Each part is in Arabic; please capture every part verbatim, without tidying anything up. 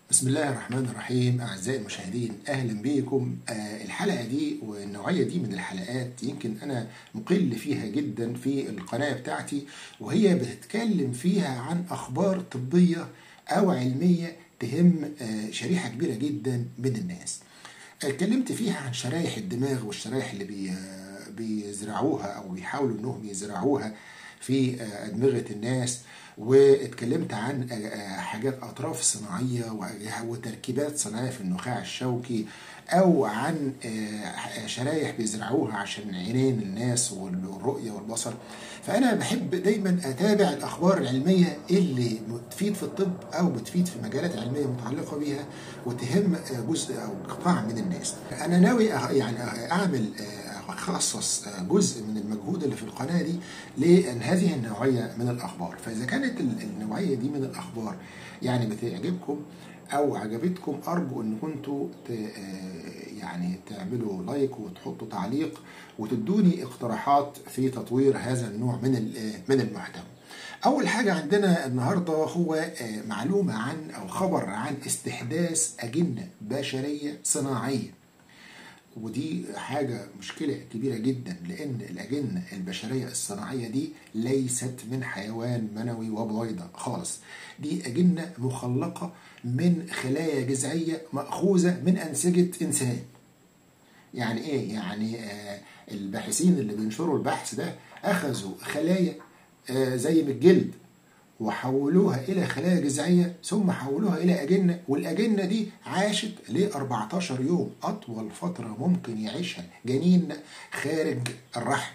بسم الله الرحمن الرحيم. أعزائي المشاهدين، أهلا بكم. آه الحلقة دي والنوعية دي من الحلقات يمكن أنا مقل فيها جدا في القناة بتاعتي، وهي بتتكلم فيها عن أخبار طبية أو علمية تهم آه شريحة كبيرة جدا من الناس. اتكلمت فيها عن شرايح الدماغ والشرايح اللي بي بيزرعوها أو بيحاولوا إنهم يزرعوها في أدمغة الناس، واتكلمت عن حاجات أطراف صناعية وتركيبات صناعية في النخاع الشوكي، أو عن شرايح بيزرعوها عشان عينين الناس والرؤية والبصر. فأنا بحب دايما أتابع الأخبار العلمية اللي بتفيد في الطب أو بتفيد في مجالات علمية متعلقة بيها وتهم جزء أو قطاع من الناس. أنا ناوي يعني أعمل أخصص جزء من المجهود اللي في القناة دي لأن هذه النوعية من الأخبار. فإذا كانت النوعية دي من الأخبار يعني بتعجبكم أو عجبتكم، أرجو أن كنتوا يعني تعملوا لايك وتحطوا تعليق وتدوني اقتراحات في تطوير هذا النوع من من المحتوى. أول حاجة عندنا النهاردة هو معلومة عن أو خبر عن استحداث أجنة بشرية صناعية، ودي حاجة مشكلة كبيرة جدا، لأن الأجنة البشرية الصناعية دي ليست من حيوان منوي وبويضة خالص. دي أجنة مخلقة من خلايا جذعية مأخوذة من أنسجة إنسان. يعني إيه؟ يعني آه الباحثين اللي بينشروا البحث ده أخذوا خلايا آه زي من الجلد وحولوها إلى خلايا جذعية، ثم حولوها إلى أجنة، والأجنة دي عاشت ل أربعتاشر يوم، أطول فترة ممكن يعيشها جنين خارج الرحم.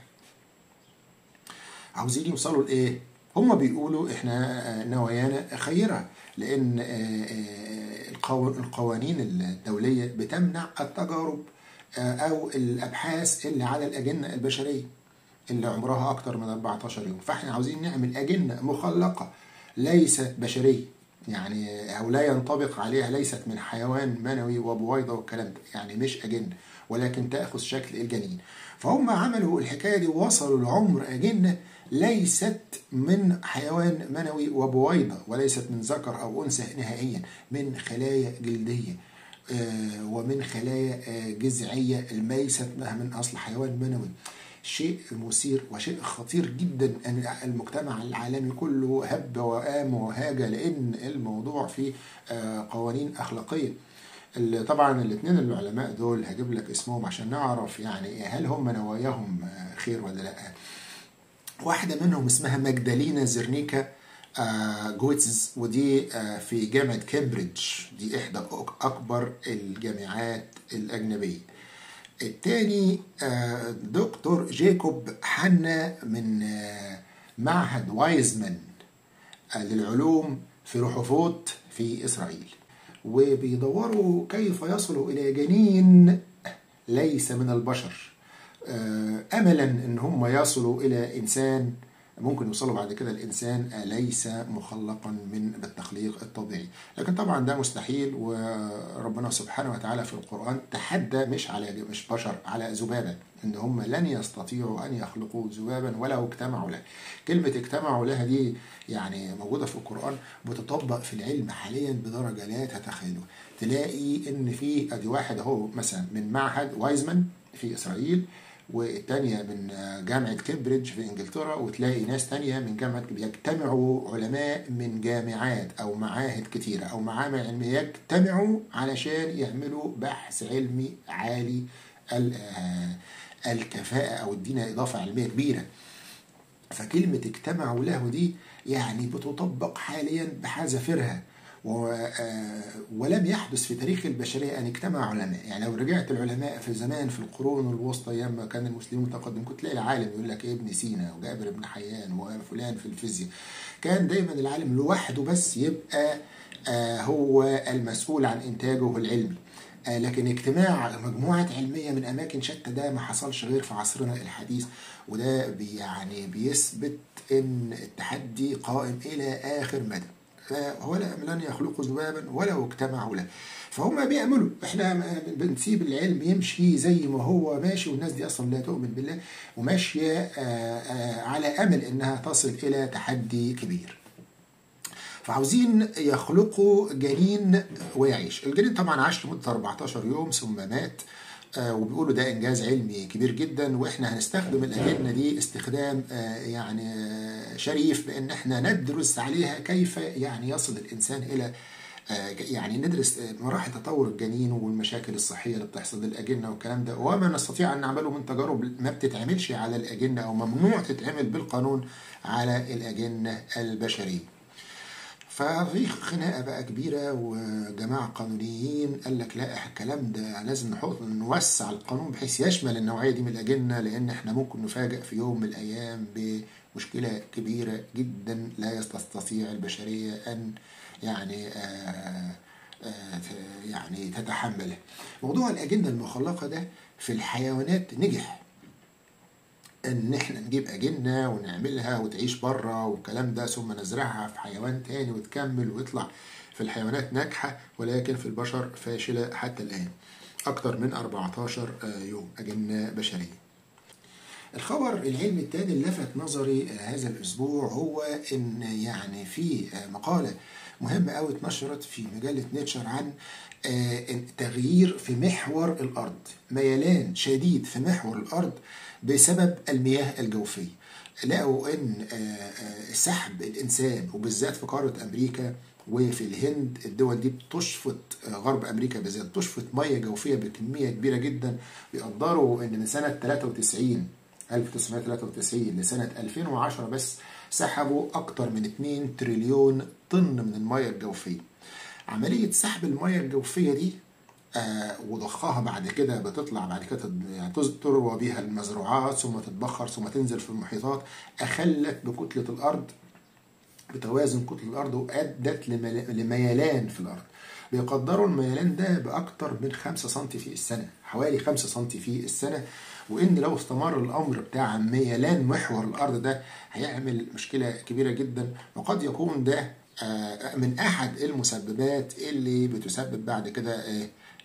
عاوزين يوصلوا لإيه؟ هم بيقولوا إحنا نوايانا خيرة، لأن القوانين الدولية بتمنع التجارب أو الأبحاث اللي على الأجنة البشرية اللي عمرها أكتر من أربعتاشر يوم. فإحنا عاوزين نعمل أجنة مخلقة ليست بشرية، يعني أو لا ينطبق عليها، ليست من حيوان منوي وبويضة والكلام ده، يعني مش أجنة ولكن تأخذ شكل الجنين. فهم عملوا الحكاية دي ووصلوا لعمر أجنة ليست من حيوان منوي وبويضة، وليست من ذكر أو أنثى نهائيا، من خلايا جلدية ومن خلايا جذعية ليست من أصل حيوان منوي. شيء مثير وشيء خطير جدا ان المجتمع العالمي كله هب وقام وهاج، لان الموضوع فيه قوانين اخلاقيه. طبعا الاثنين العلماء دول هجيب لك اسمهم عشان نعرف يعني هل هم نواياهم خير ولا لا. واحده منهم اسمها ماجدالينا زيرنيكا جويتز، ودي في جامعه كامبريدج، دي احدى اكبر الجامعات الاجنبيه. الثاني دكتور جاكوب حنا من معهد وايزمان للعلوم في رحوفوت في إسرائيل، وبيدوروا كيف يصلوا إلى جنين ليس من البشر، أملا إن هم يصلوا إلى إنسان، ممكن يوصلوا بعد كده الإنسان ليس مخلقا من بالتخليق الطبيعي. لكن طبعا ده مستحيل، وربنا سبحانه وتعالى في القرآن تحدى مش على مش بشر، على ذبابة، إن هم لن يستطيعوا أن يخلقوا ذبابا ولو اجتمعوا له. كلمة اجتمعوا لها دي يعني موجودة في القرآن، بتطبق في العلم حاليا بدرجة لا تتخيلوا. تلاقي إن في أدي واحد أهو مثلا من معهد وايزمان في إسرائيل، والتانية من جامعة كامبريدج في إنجلترا، وتلاقي ناس تانية من جامعة، بيجتمعوا علماء من جامعات أو معاهد كتيرة أو معامل علمية، يجتمعوا علشان يعملوا بحث علمي عالي الكفاءة أو ادينا إضافة علمية كبيرة. فكلمة اجتمعوا له دي يعني بتطبق حاليا بحذافيرها، ولم يحدث في تاريخ البشرية أن اجتمع علماء. يعني لو رجعت العلماء في زمان في القرون الوسطى أيام ما كان المسلمون متقدم، كنت تلاقي العالم يقول لك إيه ابن سينا وجابر بن حيان وفلان في الفيزياء. كان دايما العالم لوحده بس يبقى هو المسؤول عن إنتاجه العلمي، لكن اجتماع مجموعة علمية من أماكن شتى ده ما حصلش غير في عصرنا الحديث. وده بي يعني بيثبت إن التحدي قائم إلى آخر مدى، ولا لن يخلقوا ذبابا ولو اجتمعوا له. فهم بيعملوا، احنا بنسيب العلم يمشي زي ما هو ماشي، والناس دي اصلا لا تؤمن بالله وماشيه على امل انها تصل الى تحدي كبير. فعاوزين يخلقوا جنين ويعيش. الجنين طبعا عاش لمدة أربعتاشر يوم ثم مات، آه وبيقولوا ده إنجاز علمي كبير جدا، وإحنا هنستخدم الأجنة دي استخدام آه يعني آه شريف، بأن إحنا ندرس عليها كيف يعني يصل الإنسان إلى آه يعني ندرس مراحل تطور الجنين والمشاكل الصحية اللي بتحصل للأجنة والكلام ده، وما نستطيع أن نعمله من تجارب ما بتتعملش على الأجنة أو ممنوع تتعمل بالقانون على الأجنة البشرية. ففي خناقه بقى كبيره، وجماعه قانونيين قال لك لا الكلام ده لازم نحط نوسع القانون بحيث يشمل النوعيه دي من الاجنه، لان احنا ممكن نفاجئ في يوم من الايام بمشكله كبيره جدا لا تستطيع البشريه ان يعني آآ آآ يعني تتحملها. موضوع الاجنه المخلقه ده في الحيوانات نجح، ان احنا نجيب اجنه ونعملها وتعيش بره والكلام ده، ثم نزرعها في حيوان تاني وتكمل ويطلع في الحيوانات ناجحه، ولكن في البشر فاشله حتى الان. اكتر من أربعتاشر يوم اجنه بشريه. الخبر العلمي الثاني اللي لفت نظري هذا الاسبوع هو ان يعني في مقاله مهمه قوي اتنشرت في مجله نيتشر عن تغيير في محور الارض، ميلان شديد في محور الارض بسبب المياه الجوفيه. لقوا ان سحب الانسان وبالذات في قاره امريكا وفي الهند، الدول دي بتشفط، غرب امريكا بالذات بتشفط ميه جوفيه بكميه كبيره جدا. بيقدروا ان من سنه تلاتة وتسعين ألف وتسعمائة وثلاثة وتسعين لسنه ألفين وعشرة بس سحبوا اكتر من اتنين تريليون طن من الميه الجوفيه. عمليه سحب الميه الجوفيه دي آه وضخها بعد كده بتطلع بعد كده يعني تروى بيها المزروعات ثم تتبخر ثم تنزل في المحيطات، اخلت بكتله الارض بتوازن كتله الارض وادت لميلان في الارض. بيقدروا الميلان ده باكتر من خمسة سنتي في السنه، حوالي خمسة سنتي في السنه، وان لو استمر الامر بتاع ميلان محور الارض ده هيعمل مشكله كبيره جدا، وقد يكون ده آه من احد المسببات اللي بتسبب بعد كده آه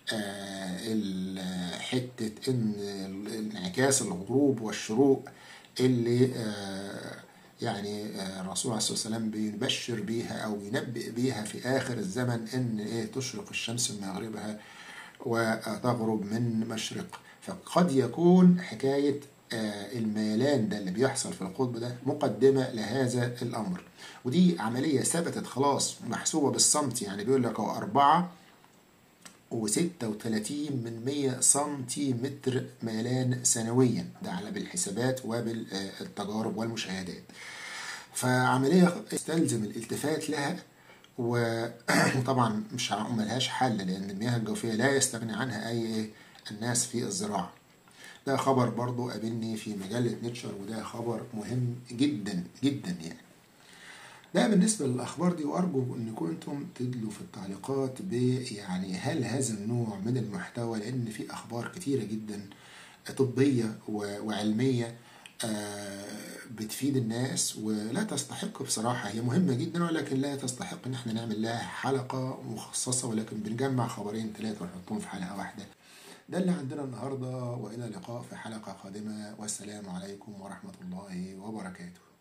آه حته ان انعكاس الغروب والشروق اللي آه يعني الرسول عليه الصلاه والسلام بيبشر بيها او ينبئ بيها في اخر الزمن، ان ايه تشرق الشمس من مغربها وتغرب من مشرق. فقد يكون حكايه الميلان ده اللي بيحصل في القطب ده مقدمه لهذا الامر، ودي عمليه ثبتت خلاص محسوبه بالسنتي، يعني بيقول لك هو أربعة وستة وتلاتين من مية سنتيمتر ميلان سنويا، ده على بالحسابات وبالتجارب والمشاهدات. فعملية تستلزم الالتفات لها، وطبعا مش ملهاش حل لأن المياه الجوفية لا يستغني عنها أي الناس في الزراعة. ده خبر برضو قابلني في مجلة نيتشر، وده خبر مهم جدا جدا يعني. ده بالنسبة للأخبار دي، وأرجو أن كنتم تدلوا في التعليقات ب يعني هل هذا النوع من المحتوى، لأن في أخبار كتيرة جدا طبية وعلمية بتفيد الناس ولا تستحق بصراحة، هي مهمة جدا ولكن لا تستحق ان احنا نعمل لها حلقة مخصصة، ولكن بنجمع خبرين ثلاثة ونحطهم في حلقة واحدة. ده اللي عندنا النهاردة، وإلى اللقاء في حلقة قادمة، والسلام عليكم ورحمة الله وبركاته.